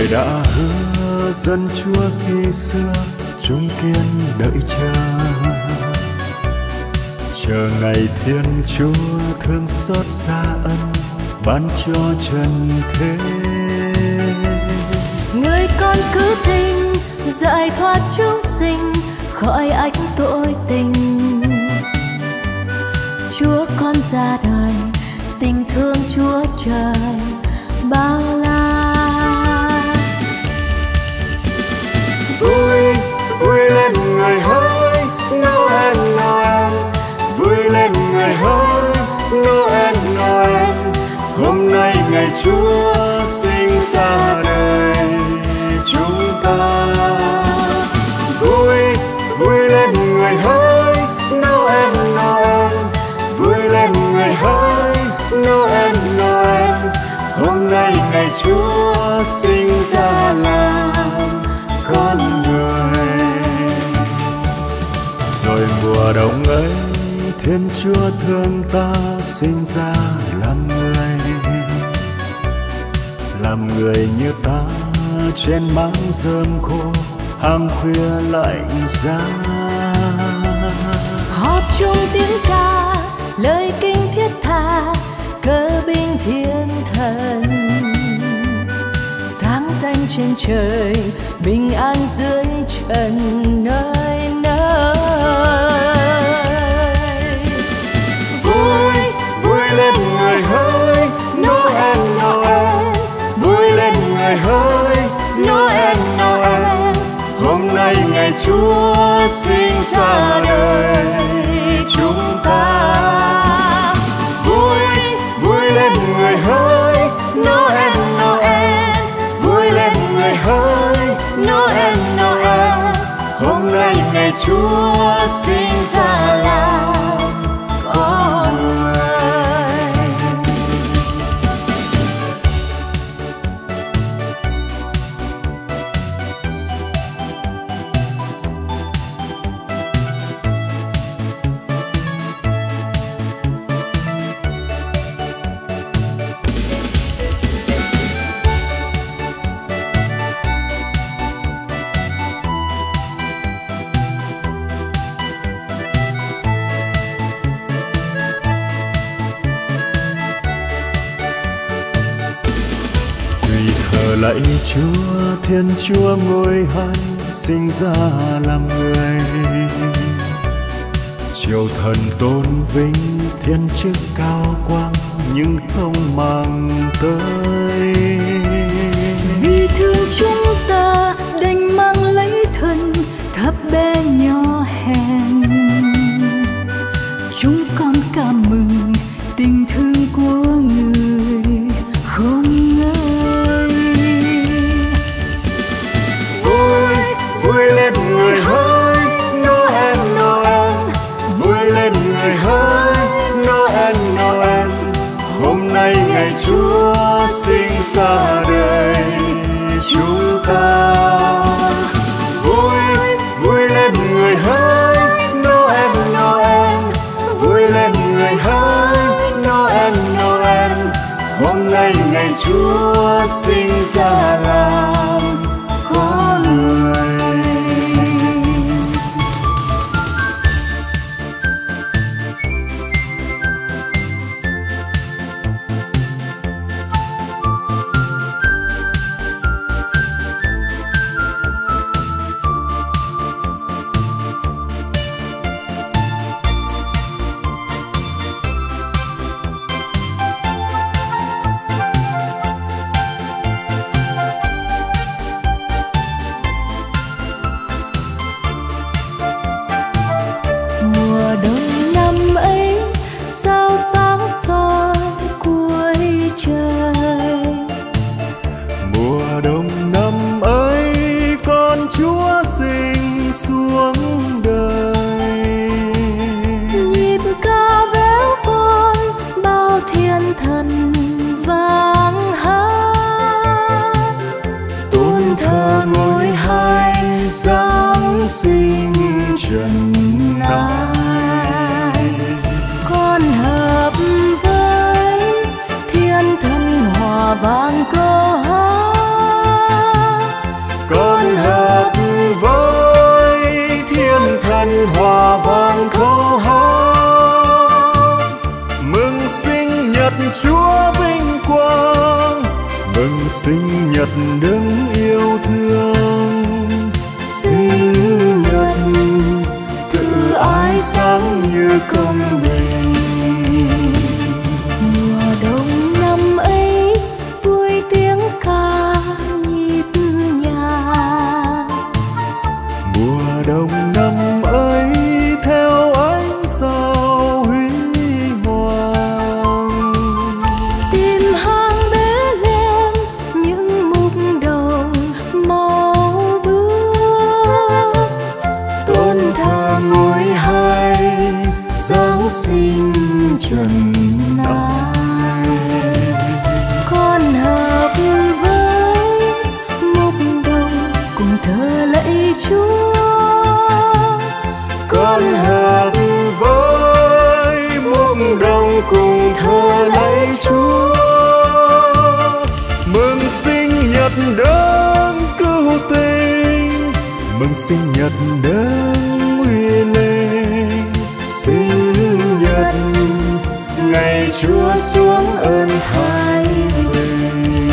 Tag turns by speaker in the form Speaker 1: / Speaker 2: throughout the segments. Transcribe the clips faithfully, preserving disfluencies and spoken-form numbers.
Speaker 1: đã hứa dân Chúa khi xưa chung kiên đợi chờ, chờ ngày Thiên Chúa thương xót ra ân ban cho trần thế.
Speaker 2: Người con cứ tin giải thoát chúng sinh khỏi ách tội tình. Chúa con ra đời tình thương Chúa trời bao la.
Speaker 1: Vui vui lên người hỡi Noel Noel, vui lên người hỡi Noel Noel. Hôm nay ngày Chúa sinh ra đời chúng ta. Vui vui lên người hỡi Noel Noel, vui lên người hỡi Noel Noel. Hôm nay ngày Chúa sinh ra làm con người. Rồi mùa đông ấy Thiên Chúa thương ta sinh ra làm người, làm người như ta trên máng rơm khô hàng khuya lạnh giá.
Speaker 2: Họp chung tiếng ca lời kinh thiết tha cờ binh thiên thần, sáng danh trên trời bình an dưới trần nơi nơi.
Speaker 1: Vui vui lên người hỡi Noel Noel, vui lên người hỡi Noel Noel. Hôm nay ngày Chúa sinh ra đời chúng ta. Vui vui lên người hỡi Noel Noel, vui lên người hỡi Noel Noel. Hôm nay ngày Chúa sinh ra làm con người. Lạy Chúa, Thiên Chúa ngôi hai sinh ra làm người. Triều thần tôn vinh thiên chức cao quang nhưng không mang tới.
Speaker 2: Vì thương chúng ta đành mang lấy thân thấp bé nhỏ hèn. Chúng con ca mừng tình thương của người không ngơi.
Speaker 1: Vui lên người hỡi Noel Noel, vui lên người hỡi Noel Noel. Hôm nay ngày Chúa sinh ra đời chúng ta. Vui vui lên người hỡi Noel Noel, vui lên người hỡi Noel Noel. Hôm nay ngày Chúa sinh ra làm con người. nhật Chúa vinh quang, mừng sinh nhật đấng yêu thương. Sinh nhật cự ái sáng như công bình.
Speaker 2: Mùa đông năm ấy vui tiếng ca nhịp nhàng.
Speaker 1: Mùa đông năm ấy theo ánh sao huy hoàng.
Speaker 2: Tìm hang bé lên những mục đồng màu bướm.
Speaker 1: Tôn thờ ngôi hai Giáng sinh trần ai.
Speaker 2: Con hợp với mục đồng cùng thờ lạy Chúa.
Speaker 1: Con hợp với mục đồng cùng thờ lạy Chúa. Mừng sinh nhật đấng cứu tinh, mừng sinh nhật đấng uy linh. Sinh nhật ngày Chúa xuống ơn thái bình.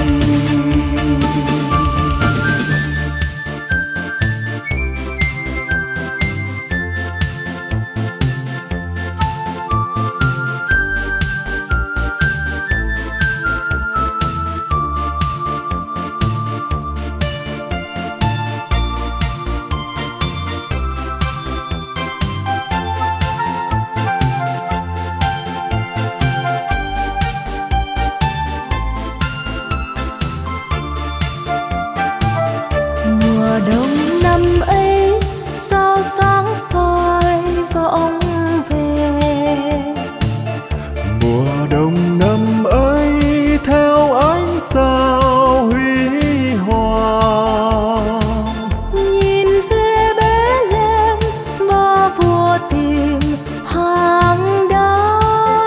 Speaker 2: Mùa đông năm ấy sao sáng soi vọng về.
Speaker 1: Mùa đông năm ấy theo ánh sao huy hoàng.
Speaker 2: Nhìn về bé lên ba vua tìm hàng đá.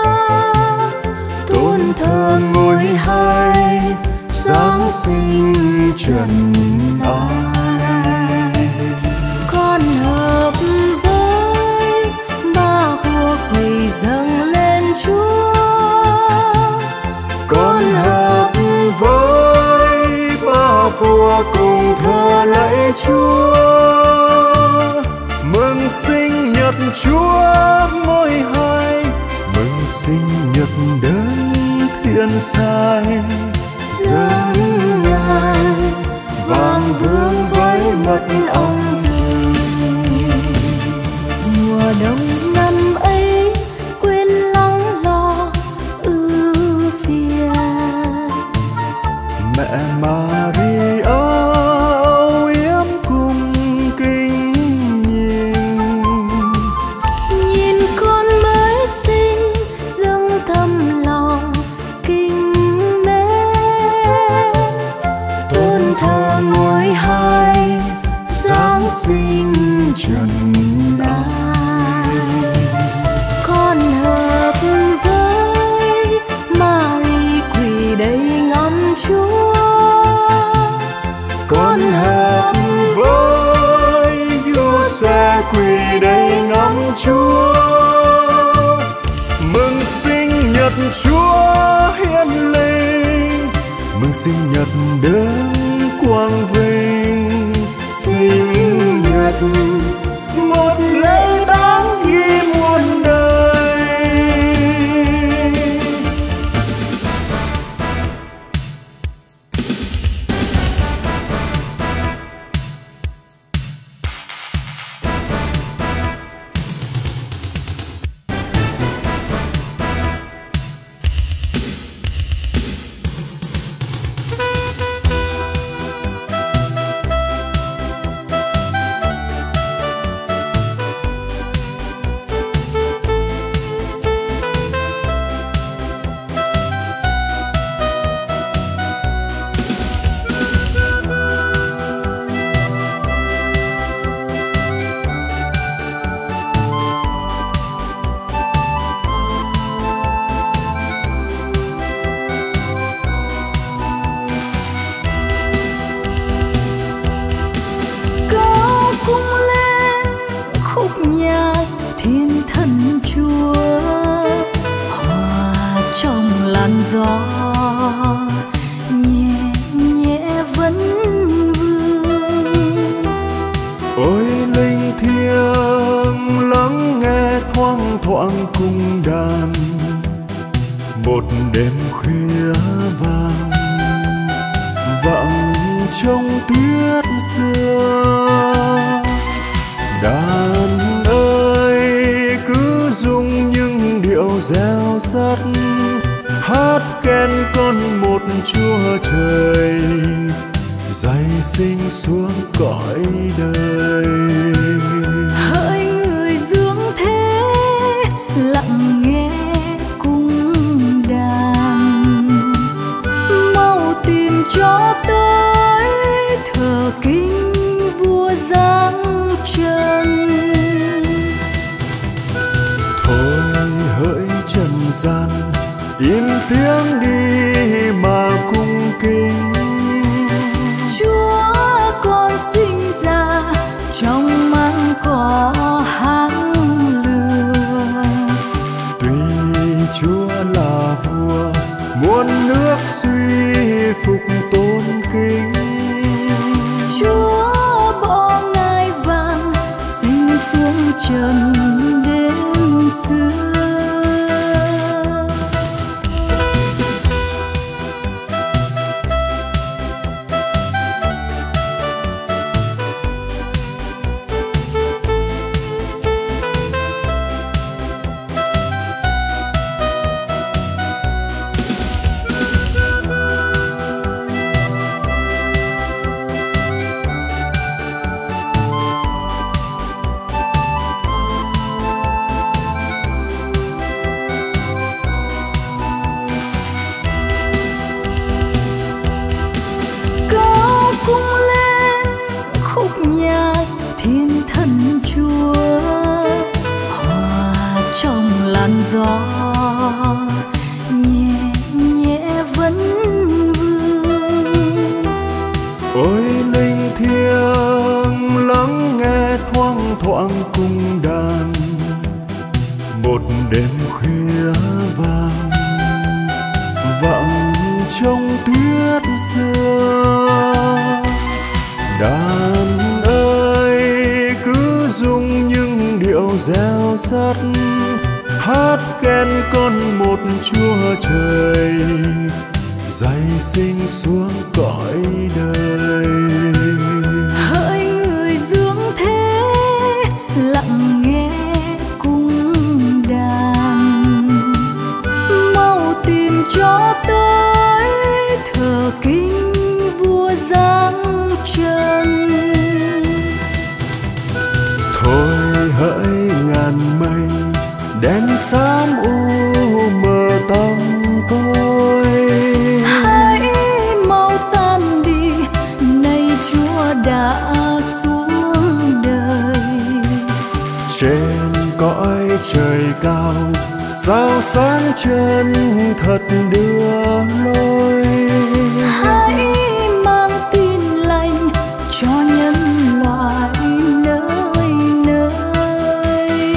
Speaker 1: Tôn thờ ngôi hai Giáng sinh trần ai.
Speaker 2: Con hợp với ba vua quỳ dâng lên Chúa.
Speaker 1: Con hợp với ba vua cùng thờ lạy Chúa. Mừng sinh nhật Chúa ngôi hai, mừng sinh nhật đấng thiên sai. Dâng ngài vàng vương với mật ong rừng.
Speaker 2: Mùa đông năm ấy quên lắng lo ưu phiền.
Speaker 1: Mẹ Maria âu yếm cùng kinh nhìn.
Speaker 2: Nhìn con mới sinh dâng tâm lòng kính mến.
Speaker 1: Tôn thờ ngôi hai Giáng sinh trần ai.
Speaker 2: Con hợp với Mary quỳ đây ngắm Chúa.
Speaker 1: Con hợp với Giuse quỳ đây ngắm Chúa. Mừng sinh nhật Chúa hiển linh, mừng sinh nhật đấng quang vinh. Sinh nhật một lễ đáng ghi muôn đời.
Speaker 2: gió nhẹ nhẹ vẫn vương.
Speaker 1: Ôi linh thiêng lắng nghe thoang thoảng cung đàn, một đêm khuya vàng vặng trong tuyết xưa. Đàn ơi cứ rung những điệu reo rắt, hát khen con một Chúa Trời giày sinh xuống cõi đời.
Speaker 2: Hỡi người dưỡng thế lặng nghe cung đàn, mau tìm cho tới thờ kính vua giáng trần.
Speaker 1: Thôi hỡi trần gian im tiếng đi mà cung kính,
Speaker 2: Chúa con sinh ra trong măng cỏ hang lừa.
Speaker 1: tuy Chúa là vua muôn nước suy phục tôn kính.
Speaker 2: Chúa bỏ ngai vàng sinh xuống trần đêm xưa. Thiên thần Chúa hòa trong làn gió nhẹ nhẹ vẫn vương.
Speaker 1: Ôi linh thiêng lắng nghe thoang thoảng cung đàn, một đêm khuya vàng vặng trong tuyết xưa. Đàn ơi cứ rung những điệu reo rắt, hát khen con một Chúa Trời giày sinh xuống cõi đời.
Speaker 2: Hỡi người dưỡng thế lặng nghe cung đàn, mau tìm cho tới thờ kính vua giáng trần.
Speaker 1: Thôi hỡi ngàn mây đen xám u mờ tâm tôi,
Speaker 2: hãy mau tan đi nay Chúa đã xuống đời.
Speaker 1: trên cõi trời cao sao sáng chân thật đưa lối.
Speaker 2: Hãy mang tin lành cho nhân loại nơi nơi.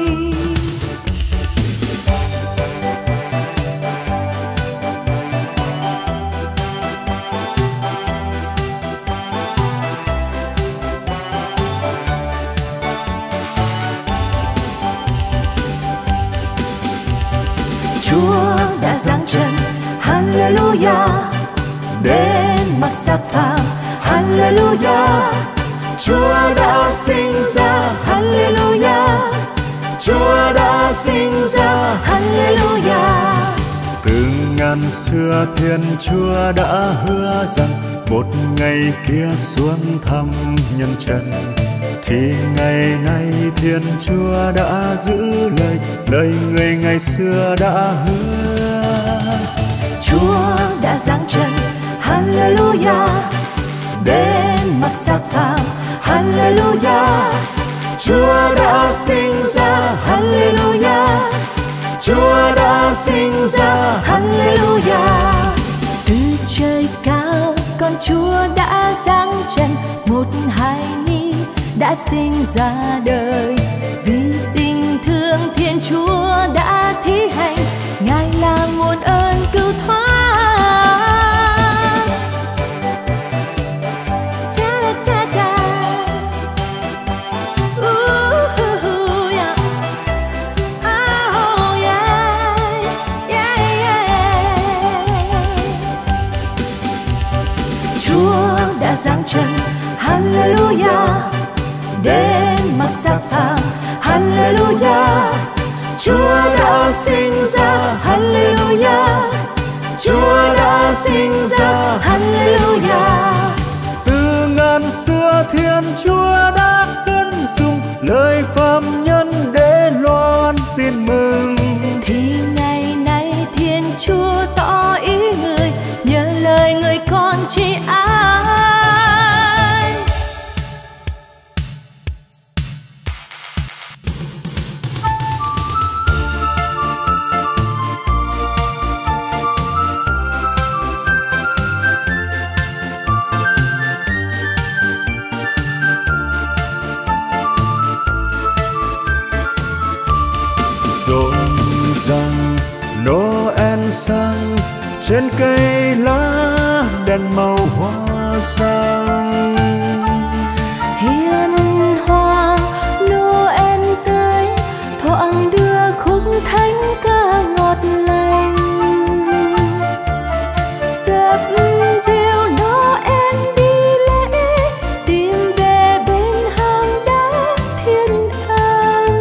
Speaker 1: Chúa đã giáng trần, Hallelujah, đến mặt xác phàm, Hallelujah. Chúa đã sinh ra, Hallelujah. Chúa đã sinh ra, Hallelujah. Từ ngàn xưa Thiên Chúa đã hứa rằng một ngày kia xuống thăm nhân trần, thì ngày nay Thiên Chúa đã giữ lời, lời người ngày xưa đã hứa. Chúa đã giáng trần, Hallelujah, đến mặt xác phàm, Hallelujah. Chúa đã sinh ra, Hallelujah. Chúa đã sinh ra, Hallelujah.
Speaker 2: Từ trời cao con Chúa đã giáng trần, một hài nhi đã sinh ra đời. Vì tình thương Thiên Chúa đã thi hành, Ngài là nguồn ơn cứu thoát. sang trần. Hallelujah, đến mặc sắc vàng. Hallelujah, Chúa đã sinh ra. Hallelujah, Chúa đã sinh ra. Hallelujah.
Speaker 1: Từ ngàn xưa Thiên Chúa đã cân dùng lời phàm nhân để loan tin mừng.
Speaker 2: Thì ngày nay Thiên Chúa tỏ ý người, nhờ lời người con chỉ ai.
Speaker 1: Rộn ràng Noel sang, trên cây lá đèn màu hoa sang.
Speaker 2: Hiền hoa Noel tới, thoảng đưa khúc thánh ca ngọt lành. Dập dìu Noel đi lễ, tìm về bên hang đá thiên an.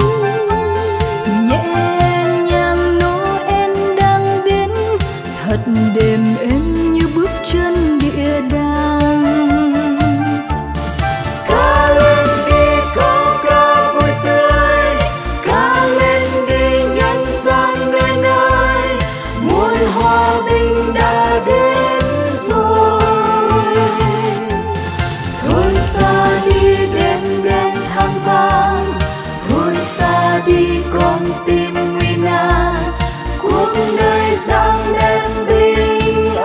Speaker 2: Nhẹ nhàng Noel đang biến, thật đềm êm như bước chân địa đàng.
Speaker 1: Ca lên đi câu ca vui tươi, ca lên đi nhân gian nơi nơi, muôn hòa bình đã đến rồi.
Speaker 2: Thôi xa đi đêm đen than vàng, thôi xa đi con tim nguy nan. Cuộc đời giang đem bình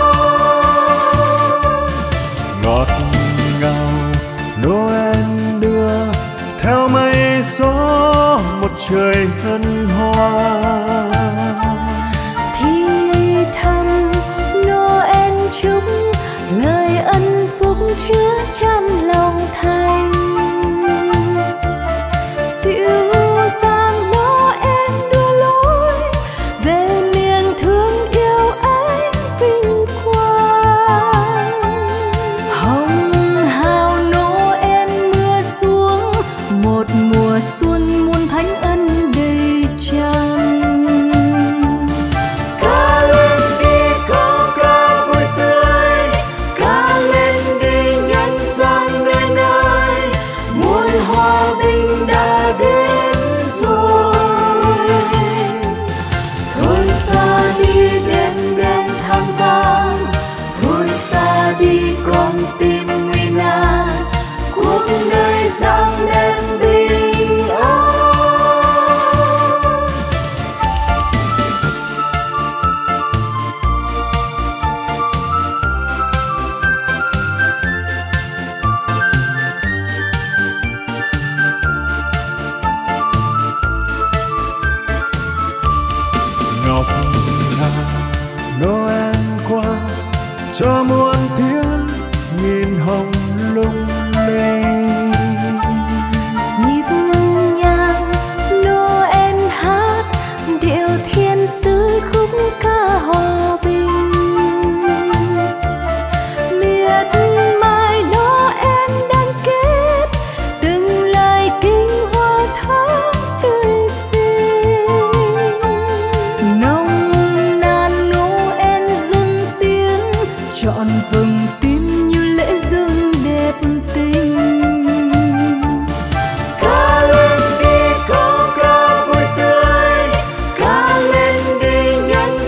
Speaker 2: an.
Speaker 1: Ngọt ngào Noel đưa theo mây gió một trời hân hoan.
Speaker 2: Thì thầm Noel chúc lời ân phúc chứa chan lòng thành. Dịu dàng Noel đưa lối về miền thương yêu ánh vinh quang. Hồng hào Noel mưa xuống, một mùa xuân muôn thánh ân đầy tràn.
Speaker 1: Ca lên đi câu ca vui tươi, ca lên đi nhân gian nơi nơi, muôn hòa bình đã đến rồi.
Speaker 2: Thôi xa đi đêm đen than vàng, thôi xa đi con tim nguy nan. Cuộc đời giang đem bình an.
Speaker 1: Ngọc ngà Noel qua cho muôn tiếng nghìn hồng lung linh.
Speaker 2: Nhịp nhàng Noel hát, điệu thiên sứ khúc ca hòa bình. Miệt mài Noel đan kết, từng lời kinh hoa thắm tươi xinh. Nồng nàn Noel dâng tiếng, trọn vầng tim như lễ dâng đẹp tình.
Speaker 1: Ca lên đi câu ca vui tươi, ca lên đi nhân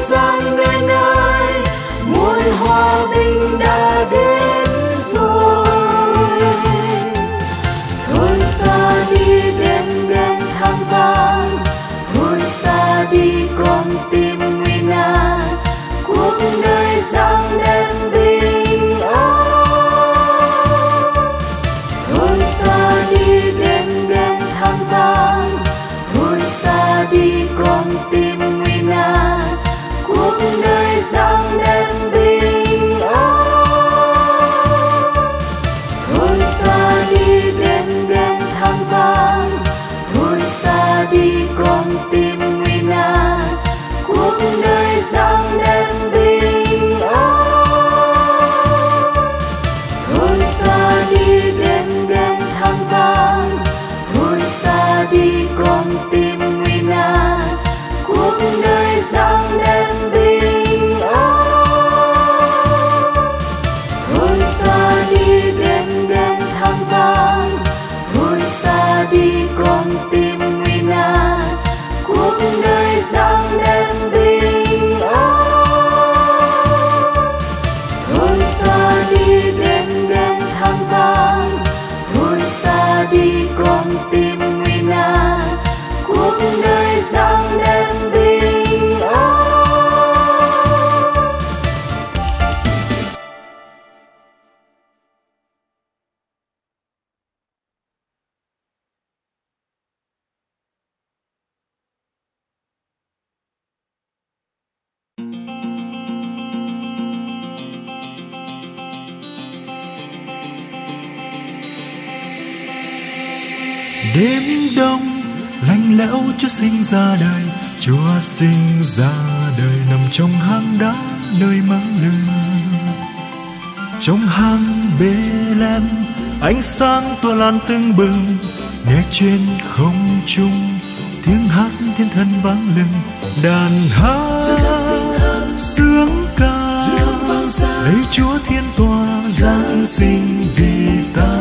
Speaker 1: Đêm đông lạnh lẽo Chúa sinh ra đời, Chúa sinh ra đời nằm trong hang đá nơi máng lửa. Trong hang Bê-lem ánh sáng tỏa lan tưng bừng, nghe trên không trung tiếng hát thiên thần vang lừng. Đàn hát sướng ca lấy Chúa thiên tòa giáng sinh vì ta.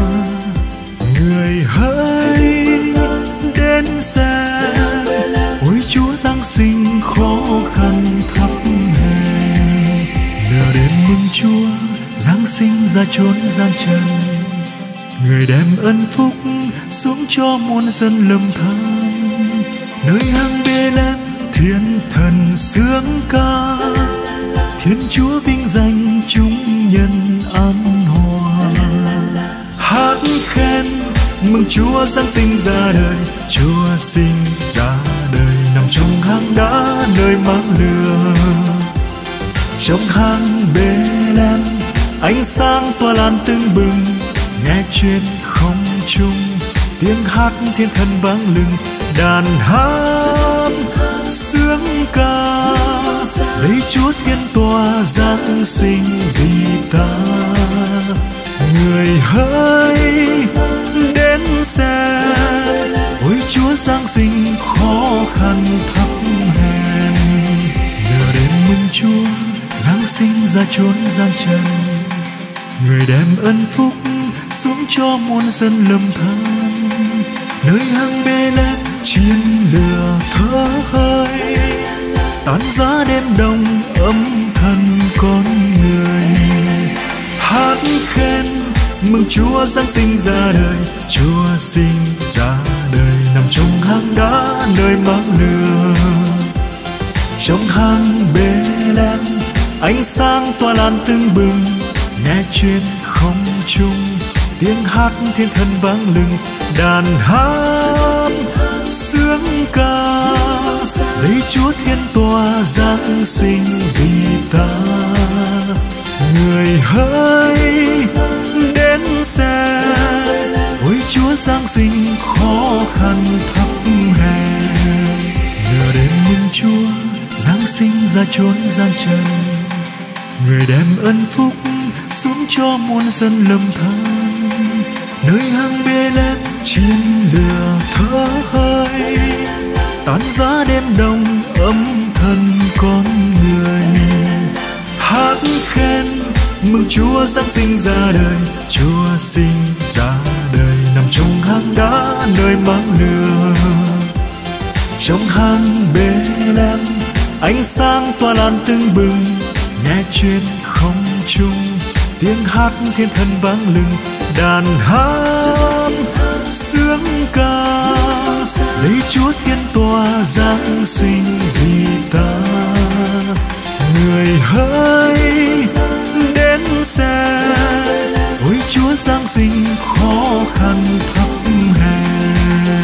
Speaker 1: Người hỡi đến xem, ôi Chúa giáng sinh khó khăn thấp hèn. Nửa đêm mừng Chúa giáng sinh ra chốn gian trần, người đem ân phúc xuống cho muôn dân lầm than. Nơi hang Bê-lem thiên thần sướng ca, Thiên Chúa vinh danh chúng nhân an hòa. Hát khen mừng Chúa giáng sinh ra đời, Chúa sinh ra đời nằm trong hang đá nơi máng lửa. Trong hang Bê-lem ánh sáng tỏa lan tưng bừng, nghe trên không trung tiếng hát thiên thần vang lừng. Đàn hát sướng ca lấy Chúa thiên tòa giáng sinh vì ta. Người hỡi đến xem, ôi Chúa giáng sinh khó khăn thấp hèn. Nửa đêm mừng Chúa giáng sinh ra chốn gian trần, người đem ân phúc xuống cho muôn dân lầm than. Nơi hang Bê-lem chiến lửa thở hơi, tán giá đêm đông âm thần con người. Hát khen mừng Chúa giáng sinh ra đời, Chúa sinh ra đời nằm trong hang đá nơi máng lửa. Trong hang Bê-lem ánh sáng tỏa lan tưng bừng, nghe trên không trung tiếng hát thiên thần vang lừng. Đàn hát sướng ca lấy Chúa thiên tòa giáng sinh vì ta. Người hỡi đến xem, ôi Chúa giáng sinh khó khăn thấp hèn. Nửa đêm mừng Chúa giáng sinh ra chốn gian trần, người đem ân phúc xuống cho muôn dân lầm than. Nơi hang Bê-lem chiến lửa thở hơi, tán giá đêm đông âm thần con người. Hát khen mừng Chúa giáng sinh ra đời, Chúa sinh ra đời nằm trong hang đá nơi máng lửa. Trong hang Bê-lem ánh sáng tỏa lan tưng bừng, nghe trên không trung tiếng hát thiên thần vang lừng. Đàn hát sướng ca lấy Chúa thiên tòa giáng sinh vì ta. Người hỡi đến xem, ôi Chúa giáng sinh khó khăn thấp hèn.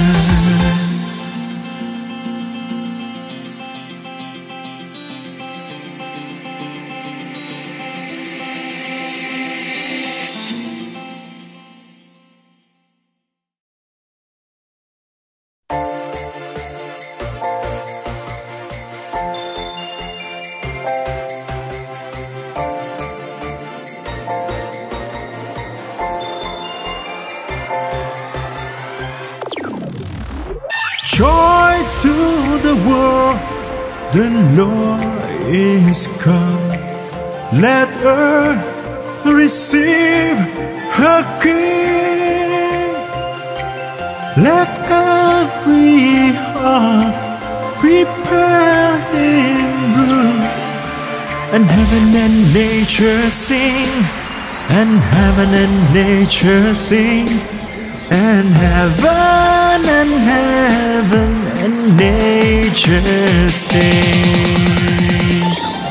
Speaker 1: Joy to the world, the Lord is come. Let earth receive her King. Let every heart prepare Him room. And heaven and nature sing, and heaven and nature sing, and heaven and heaven and nature sing.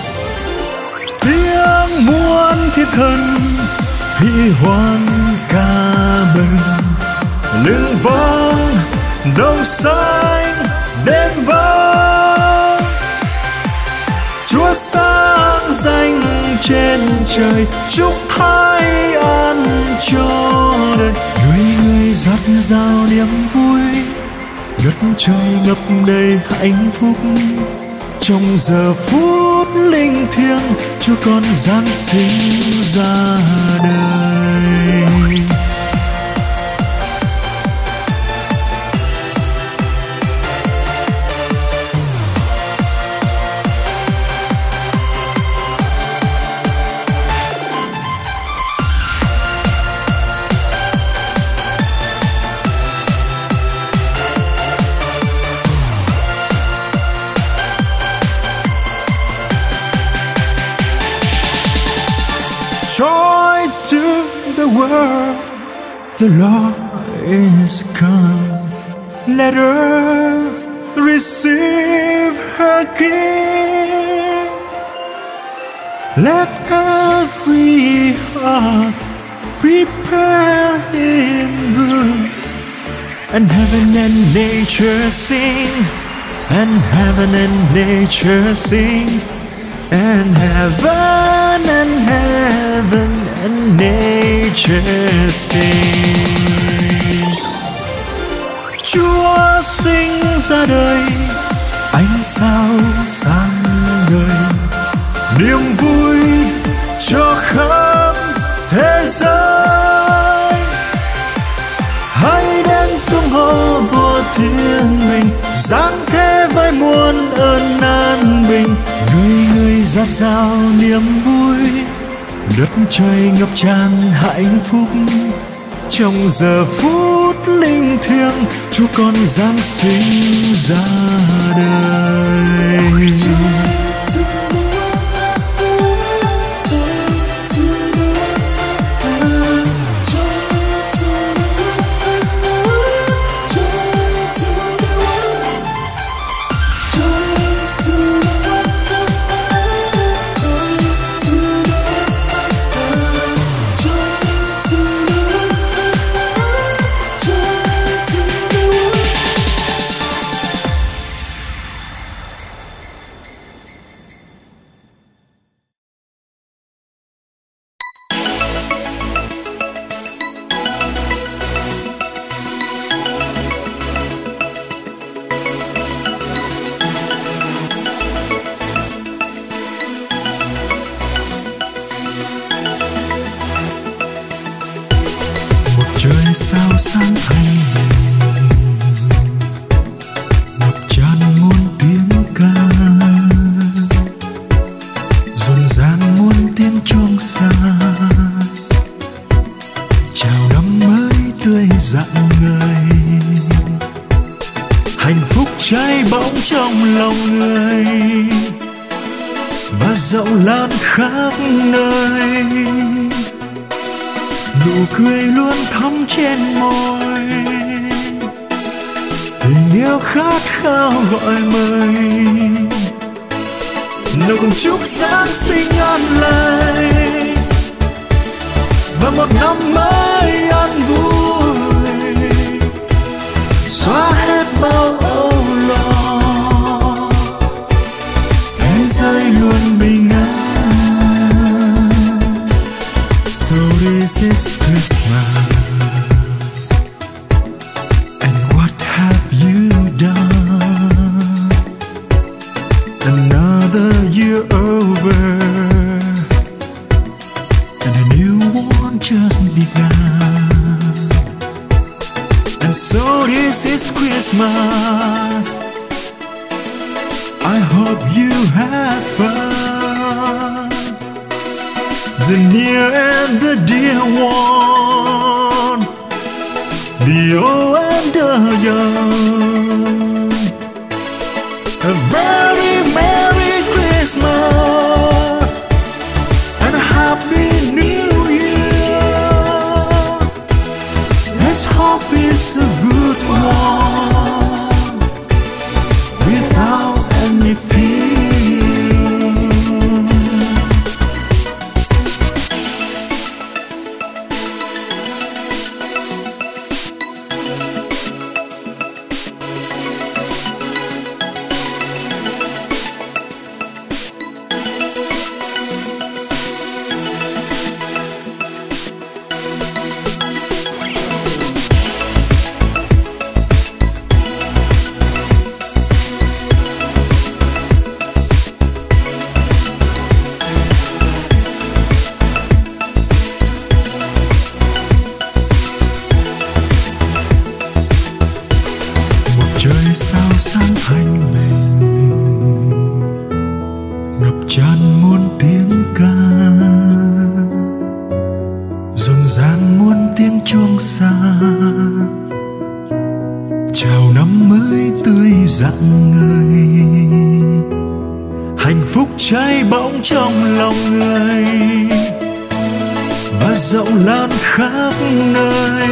Speaker 1: Tiếng muôn thiên thần huy hoan ca mừng, lưng vang đồng xanh đêm vang. Chúa sáng danh trên trời, chúc thái an cho đời. Người người người dắt dào niềm vui, đất trời ngập đầy hạnh phúc. Trong giờ phút linh thiêng, Chúa con Giáng sinh ra đời. Joy to the world, the Lord is come. Let earth receive her King. Let every heart prepare Him room, and heaven and nature sing, and heaven and nature sing, and heaven and heaven and nature sing. Chúa sinh ra đời, ánh sao sáng ngời, niềm vui cho khắp thế giới. Hãy đến tung hô vua thiên mình, giáng thế với muôn ơn an bình. Người người dạt dào niềm vui, đất trời ngập tràn hạnh phúc. Trong giờ phút linh thiêng, Chúa con Giáng sinh ra đời. Trời sao sáng thanh bình, ngập tràn muôn tiếng ca, rộn ràng muôn tiếng chuông xa. Chào năm mới tươi rạng ngời, hạnh phúc cháy bỏng trong lòng người và rộng lan khắp nơi. Nụ cười luôn thắm trên môi, tình yêu khát khao gọi mời. Nào cùng chúc Giáng sinh an lành và một năm mới an vui, xóa hết bao âu lo, thế giới luôn bình an. So this is Christmas, and what have you done? Another year over, and a new one just begun. And so this is Christmas, I hope you have fun. The near and the dear ones, the old and the young. A very Merry Christmas and a Happy New Year. Let's hope it's a good one without any fear. phúc cháy bỏng trong lòng người và rộng lan khắp nơi.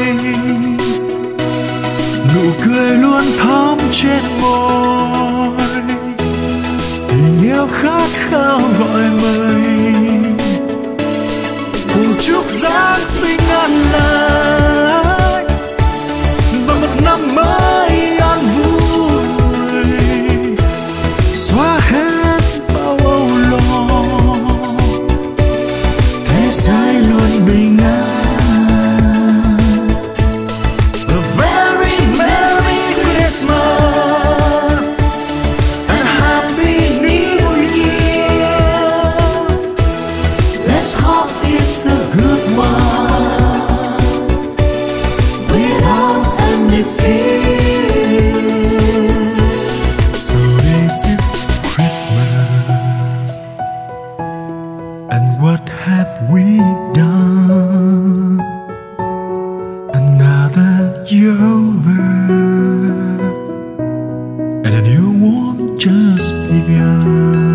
Speaker 1: Nụ cười luôn thắm trên môi, tình yêu khát khao gọi mời. Cùng chúc Giáng sinh an lành và một năm mới an vui, xóa hết bao âu lo, thế giới luôn bình an. A very merry Christmas and happy New Year. Let's hope it's the good one without any fear. So this is Christmas, and what have we done? Another year over, and a new one just begun.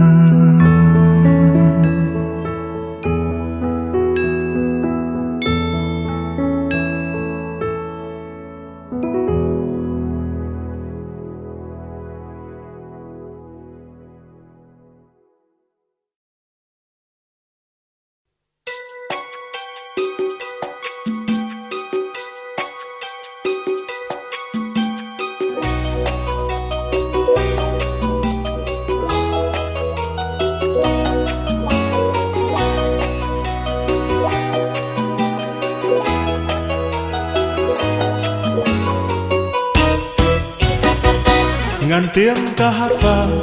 Speaker 1: Ngàn tiếng ca hát vang,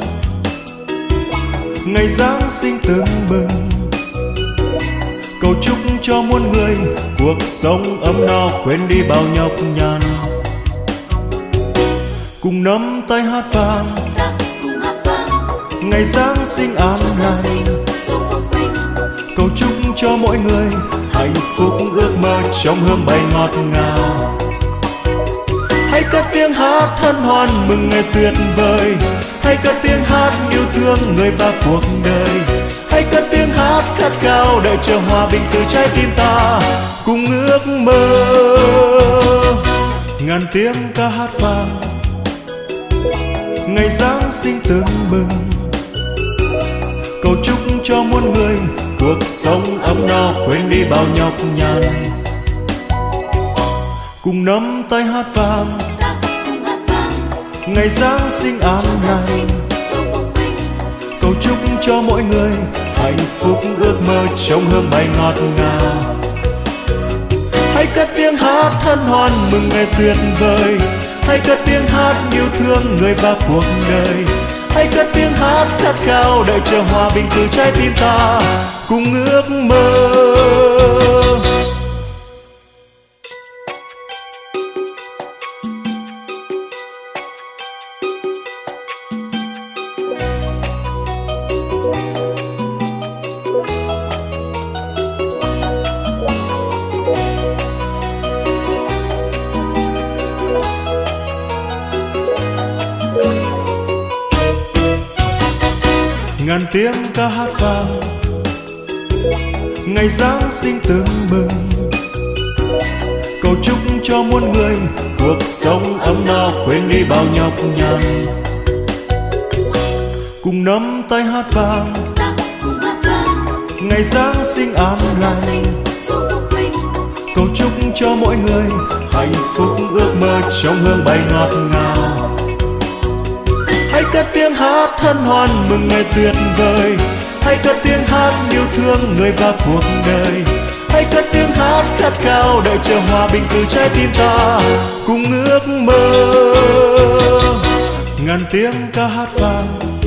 Speaker 1: ngày Giáng sinh tưng bừng, cầu chúc cho muôn người cuộc sống ấm no, quên đi bao nhọc nhằn. Cùng nắm tay hát vang, ngày Giáng sinh an lành, cầu chúc cho mỗi người hạnh phúc ước mơ trong hương bay ngọt ngào. Hãy cất tiếng hát hân hoan mừng ngày tuyệt vời, hãy cất tiếng hát yêu thương người và cuộc đời. Hãy cất tiếng hát khát khao đợi chờ hòa bình từ trái tim ta cùng ước mơ. Ngàn tiếng ca hát vang, ngày Giáng sinh tưng bừng, cầu chúc cho muôn người cuộc sống ấm no, quên đi bao nhọc nhằn. Cùng nắm tay hát vang, ngày Giáng sinh an lành, cầu chúc cho mỗi người hạnh phúc ước mơ trong hương bay ngọt ngào. Hãy cất tiếng hát hân hoan mừng ngày tuyệt vời, hãy cất tiếng hát yêu thương người và cuộc đời. Hãy cất tiếng hát khát khao đợi chờ hòa bình từ trái tim ta cùng ước mơ. Ngàn tiếng ca hát vang, ngày Giáng sinh tưng bừng, cầu chúc cho muôn người cuộc sống ấm no, quên đi bao nhọc nhằn. Cùng nắm tay hát vang, ngày Giáng sinh an lành, cầu chúc cho mỗi người hạnh phúc ước mơ trong hương bay ngọt ngào. Hãy cất tiếng hát hân hoan mừng ngày tuyệt vời, hãy cất tiếng hát yêu thương người và cuộc đời. Hãy cất tiếng hát khát khao đợi chờ hòa bình từ trái tim ta cùng ước mơ. Ngàn tiếng ca hát vang,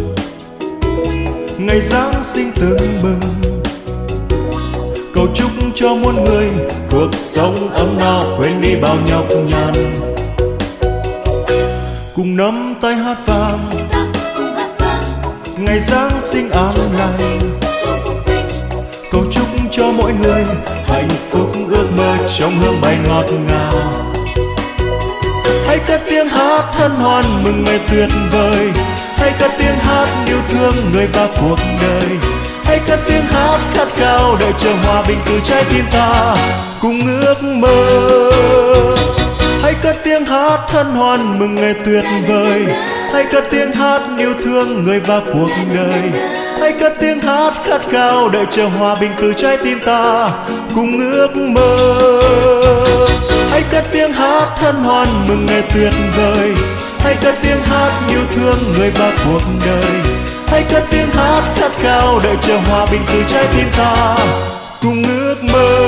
Speaker 1: ngày Giáng sinh tưng bừng, cầu chúc cho muôn người cuộc sống ấm no, quên đi bao nhọc nhằn. Cùng nắm tay hát vang, ngày Giáng sinh an lành, cầu chúc cho mỗi người hạnh phúc ước mơ trong hương bay ngọt ngào. Hãy cất tiếng hát hân hoan mừng ngày tuyệt vời, hãy cất tiếng hát yêu thương người và cuộc đời. Hãy cất tiếng hát khát khao đợi chờ hòa bình từ trái tim ta cùng ước mơ. Hãy cất tiếng hát hân hoan mừng ngày tuyệt vời. Hãy cất tiếng hát yêu thương người và cuộc đời. Hãy cất tiếng hát khát khao đợi chờ hòa bình từ trái tim ta cùng ước mơ. Hãy cất tiếng hát hân hoan mừng ngày tuyệt vời. Hãy cất tiếng hát yêu thương người và cuộc đời. Hãy cất tiếng hát khát khao đợi chờ hòa bình từ trái tim ta cùng ước mơ.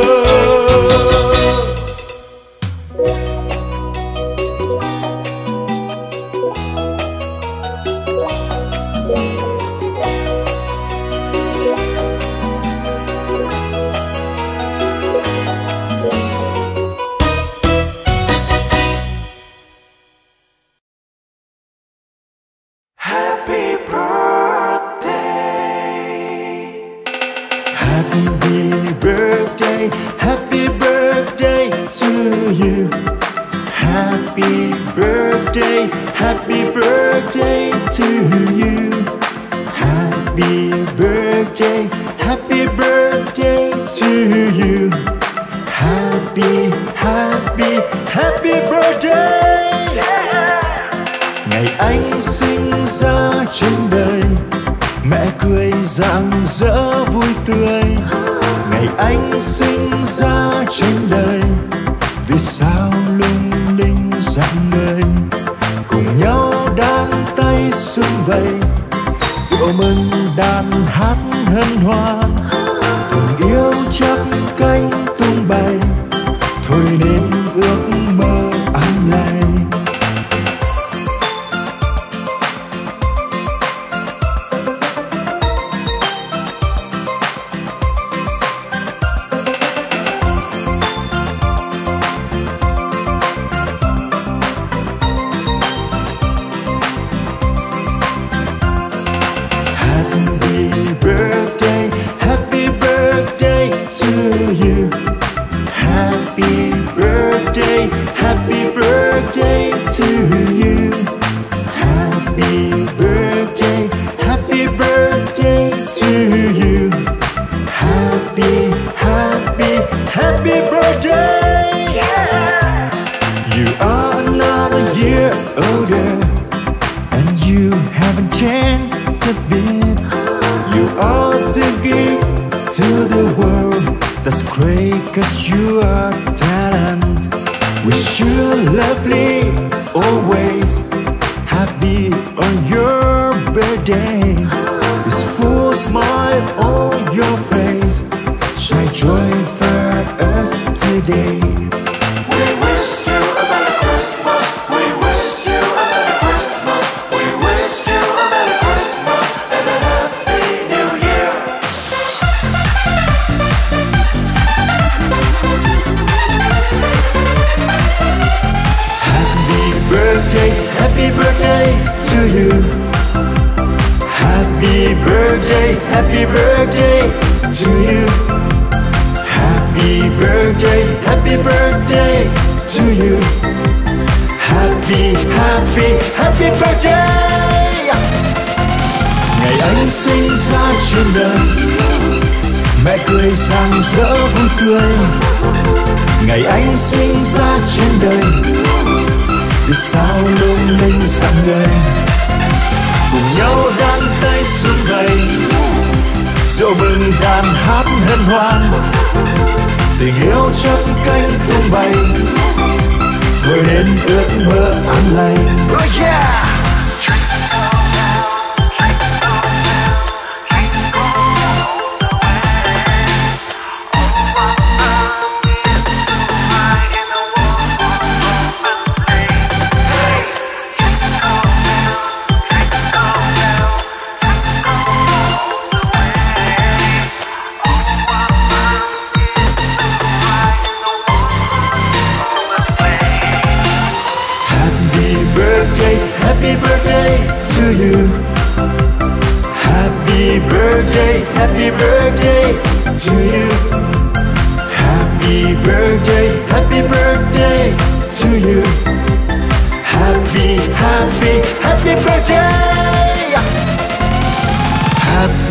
Speaker 1: Happy, happy, happy birthday.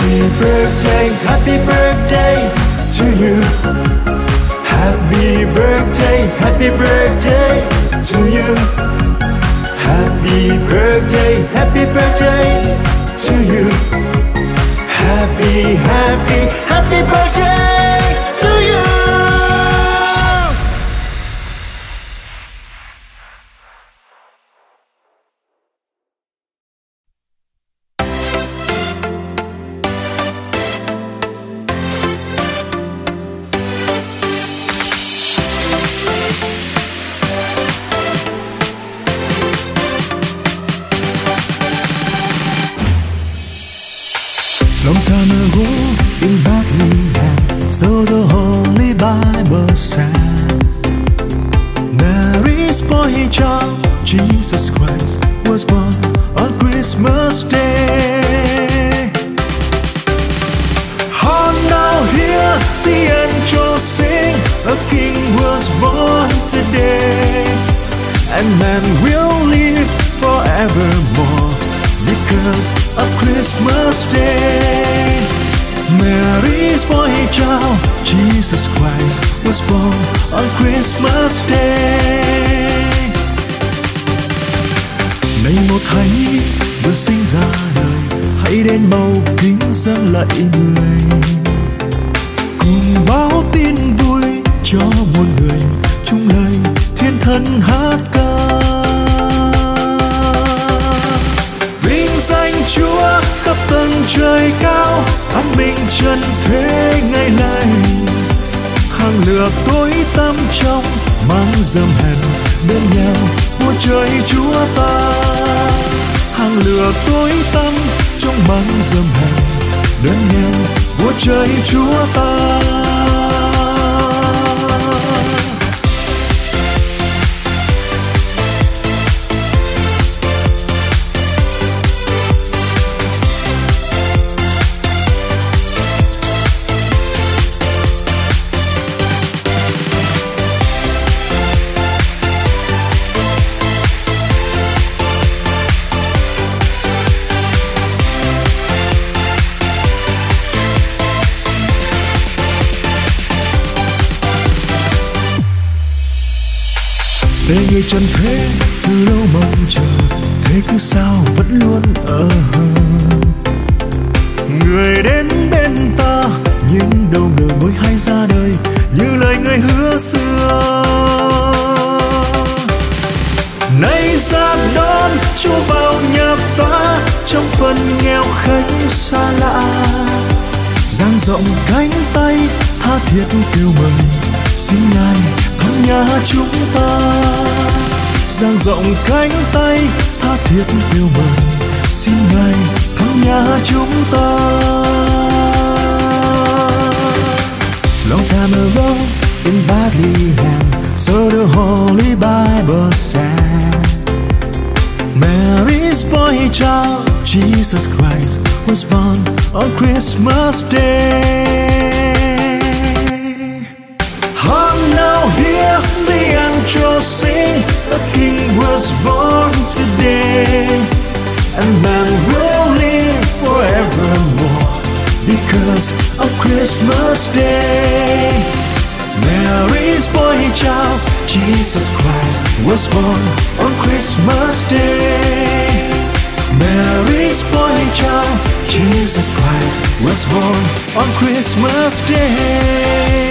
Speaker 1: Happy birthday, happy birthday to you. Happy birthday, happy birthday to you. Happy birthday, happy birthday to you. Happy, happy, happy birthday to you.
Speaker 3: Long time ago in Bethlehem, so the Holy Bible said, Mary's boy child, Jesus Christ, was born on Christmas Day. Oh, now hear the angels sing, a king was born today, and man will live forevermore because of Christmas Day. Mary's boy child, Jesus Christ, was born on Christmas Day. Này một hài nhi vừa sinh ra đời, hãy đến bầu kính dâng lạy người, cùng báo tin vui cho muôn người, chung lời thiên thần hát ca. Danh Chúa khắp tầng trời cao, an bình trần thế ngày nay. Hàng lửa tối tăm trong mang dầm hèn, bên nhau vua trời Chúa ta. Hàng lửa tối tăm trong mang dầm hèn, bên nhau vua trời Chúa ta. Để người trần thế từ lâu mong chờ, thế cứ sao vẫn luôn ở hờ. Người đến bên ta nhưng đâu ngờ ngôi hay ra đời như lời người hứa xưa. Nay ra đón Chúa vào nhà ta, trong phần nghèo khách xa lạ, dang rộng cánh tay tha thiết kêu mời, xin Ngài thăm nhà chúng ta. Dang rộng cánh tay tha thiết kêu mời, xin Ngài thăm nhà chúng ta. Long time ago in Bethlehem, so the Holy Bible said, Mary's boy child, Jesus Christ, was born on Christmas Day. Oh, now hear the angels sing, a king was born today, and man will live forevermore because of Christmas Day. Mary's boy child, Jesus Christ, was born on Christmas Day. Mary's boy child, Jesus Christ, was born on Christmas Day.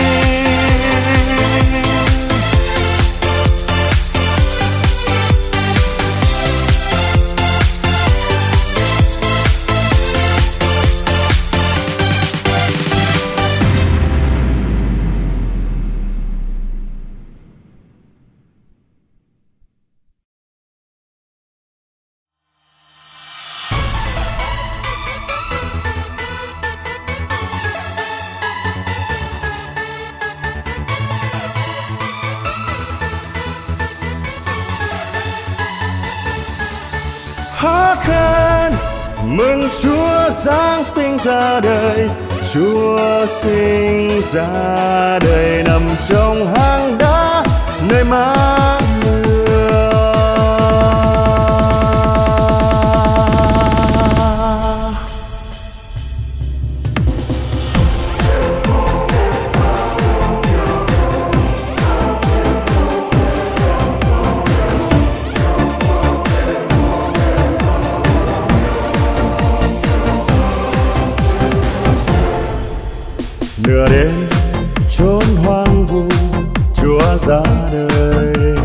Speaker 1: Hát khen mừng Chúa Giáng sinh ra đời, Chúa sinh ra đời nằm trong hang đá nơi má mưa.
Speaker 3: nửa đêm chốn hoang vu Chúa ra đời.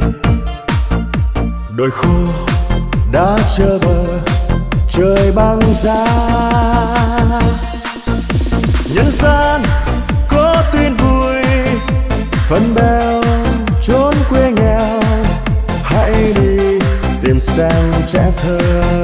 Speaker 3: Đồi khô đã trơ bờ, trời băng giá. Nhân gian có tin vui, phần bèo chốn quê nghèo, hãy đi tìm xem trẻ thơ.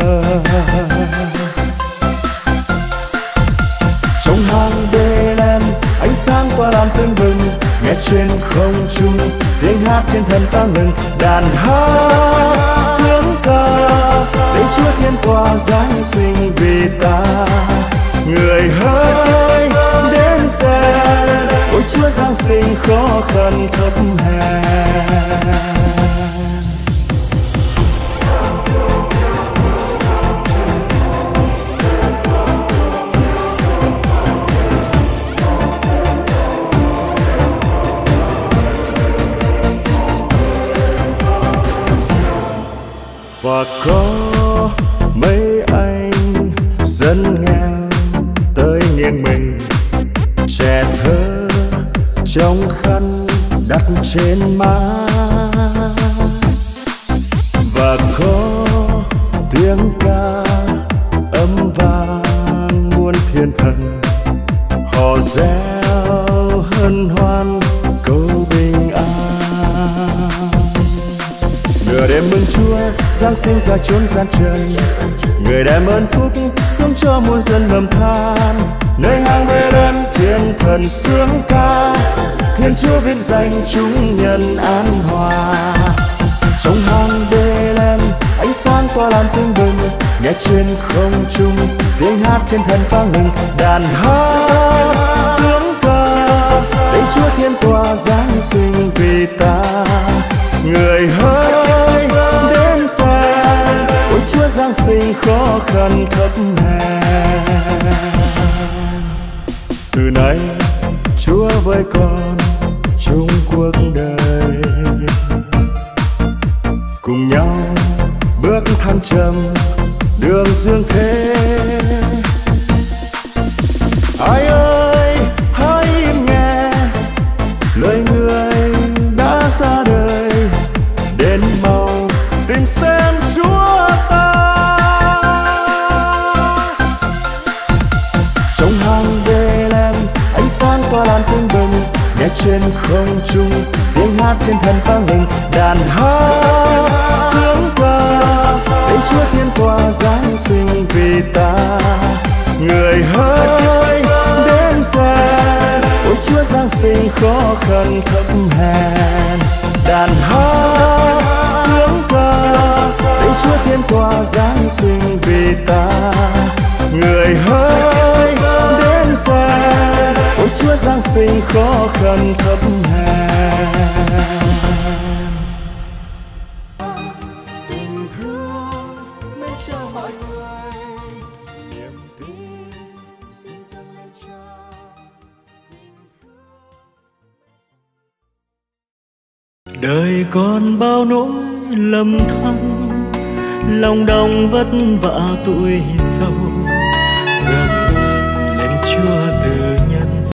Speaker 3: Trong hang Bethlehem ánh sáng qua làm tưng bừng, nghe trên không trung tiếng hát thiên thần vang ngừng. Đàn hát sướng ca để Chúa thiên tòa giáng sinh vì ta. Người hỡi đến xem, ôi Chúa giáng sinh khó khăn thấp hèn. Và có mấy anh dân nghèo tới nghiêng mình, trẻ thơ trong khăn đặt trên má. Và có tiếng ca âm vang muôn thiên thần, họ reo hân hoan câu bình an. Nửa đêm mừng Chúa giáng sinh ra chốn gian trần, người đem ơn phúc xuống cho muôn dân lầm than. Nơi hang Bethlehem thiên thần sướng ca, Thiên Chúa viết danh chúng nhân an hòa. Trong hang Bethlehem ánh sáng tỏa làm tưng bừng, nghe trên không trung tiếng hát thiên thần vang ngừng. Đàn hát sướng ca để Chúa thiên tòa giáng sinh vì ta. Người hỡi đến xem, ôi Chúa giáng sinh khó khăn thấp hèn. Từ nay Chúa với con chung cuộc đời, cùng nhau bước thăng trầm đường dương thế. Ai ơi hãy im nghe lời người đã ra đời, đến mau tìm xem Chúa ta. Trong hang Bethlehem ánh sáng tỏa làm tưng bừng, nghe trên không trung tiếng hát thiên thần vang ngừng. Đàn hát sướng ca để Chúa thiên tòa giáng sinh vì ta. Người hỡi đến xem, ôi Chúa giáng sinh khó khăn thấp hèn. Đàn hát sướng ca để Chúa thiên tòa giáng sinh vì ta. Người hỡi đến xem, ôi Chúa giáng sinh khó khăn thấp hèn.
Speaker 1: Tình thương mến cho mọi người, niềm tin xin dâng lên Cha.
Speaker 3: Đời còn bao nỗi lầm than, lòng đong vất vả tuổi giàu.